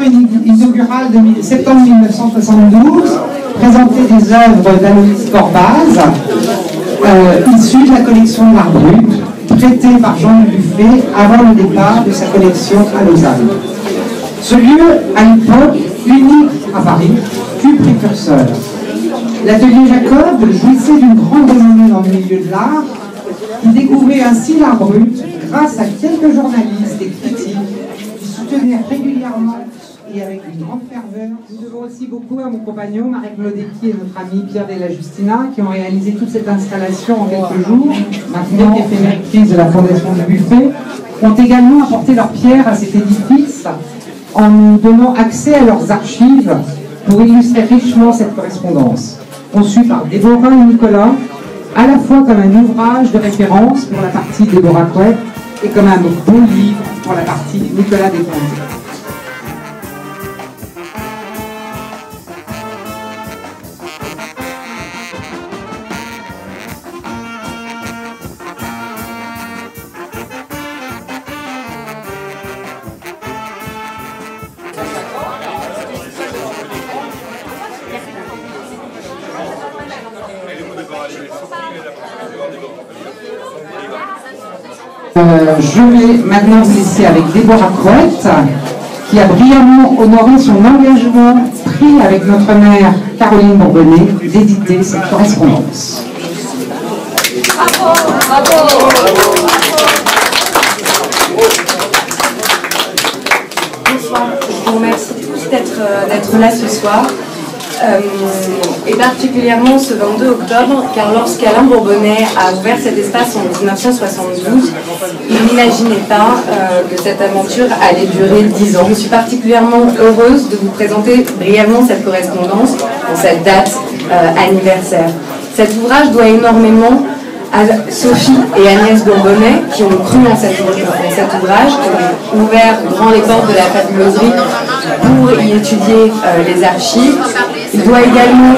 inaugurale de septembre 1972 présentait des œuvres d'Aloïs Corbaz, issues de la collection de l'art brut, prêtée par Jean Dubuffet avant le départ de sa collection à Lausanne. Ce lieu, à l'époque, unique à Paris, fut précurseur. L'atelier Jacob jouissait d'une grande renommée dans le milieu de l'art, qui découvrait ainsi l'art brut grâce à quelques journalistes et critiques qui soutenaient régulièrement et avec une grande ferveur. Nous devons aussi beaucoup à mon compagnon Marek Mlodecki et notre ami Pierre Della Justina qui ont réalisé toute cette installation en quelques jours, maintenant éphéméritrice de la Fondation Dubuffet, ont également apporté leur pierre à cet édifice en nous donnant accès à leurs archives pour illustrer richement cette correspondance, conçue par Déborah et Nicolas, à la fois comme un ouvrage de référence pour la partie Déborah Couette et comme un bon livre pour la partie Nicolas Desponts. Je vais maintenant vous laisser avec Déborah Couette, qui a brillamment honoré son engagement pris avec notre mère Caroline Bourbonnais d'éditer cette correspondance. Bravo, bravo. Bonsoir, je vous remercie tous d'être là ce soir. Et particulièrement ce 22 octobre, car lorsqu'Alain Bourbonnais a ouvert cet espace en 1972, il n'imaginait pas que cette aventure allait durer 10 ans. Je suis particulièrement heureuse de vous présenter brièvement cette correspondance pour cette date anniversaire. Cet ouvrage doit énormément à Sophie et Agnès Bourbonnais qui ont cru en cet ouvrage, qui ont ouvert grand les portes de la fabuloserie pour y étudier les archives. Il doit également